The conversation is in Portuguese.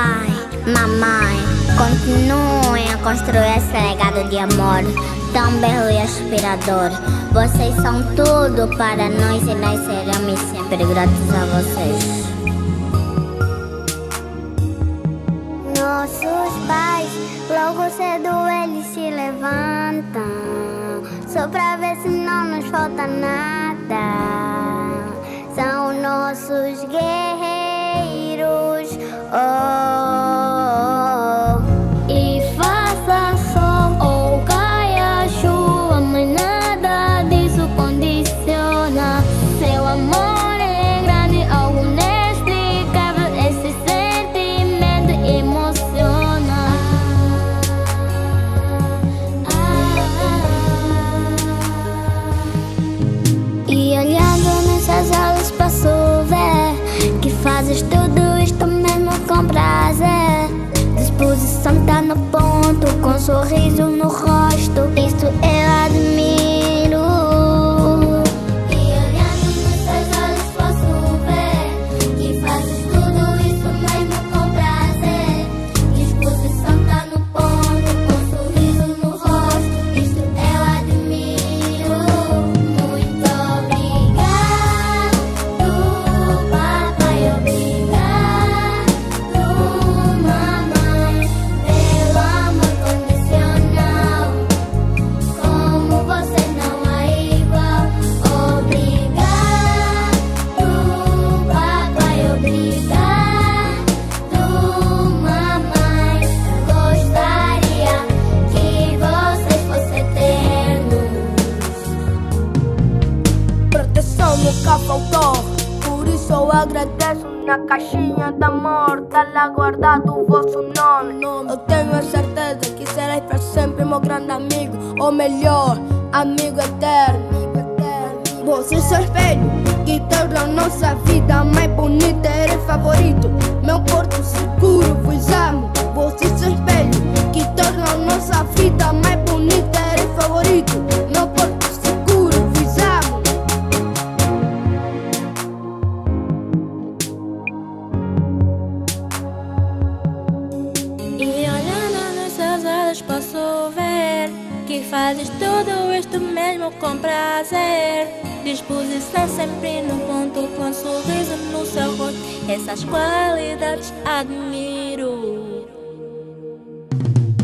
Papai, mamãe, continuem a construir esse legado de amor tão belo e inspirador. Vocês são tudo para nós e nós seremos sempre gratos a vocês. Nossos pais, logo cedo eles se levantam, só pra ver se não nos falta nada. São nossos guerreiros, oh. E faça sol ou caia chuva, mas nada disso condiciona. Seu amor é grande, algo inexplicável, esse sentimento emociona. E olhando nessas olhos posso ver que fazes tudo isto mesmo com prazer. Disposição tá no ponto, com sorriso no rosto, isso eu admiro. E olhando nessas olhos posso ver que fazes tudo isso mesmo com prazer. Disposição tá no ponto, com sorriso no rosto, isso eu admiro. Muito obrigado, papai, obrigado, mamãe, pelo amor condicional. Como você não é igual. Obrigado, papai, obrigado, mamãe. Gostaria que vocês fossem eternos. Proteção nunca faltou, por isso eu agradeço. Na caixinha de amor tá lá guardado o vosso nome. Eu tenho a certeza que serás para sempre meu grande amigo, ou melhor, amigo eterno. Você são espelho que torna a nossa vida mais bonita. Eres favorito, meu porto seguro, vos amo. Você são espelho que torna a nossa vida mais bonita. Eres favorito, meu porto seguro, vos amo. E olhando nos seus olhos posso ver que fazes tudo isto mesmo com prazer. Disposição sempre no ponto, com sorriso no seu rosto, essas qualidades admiro.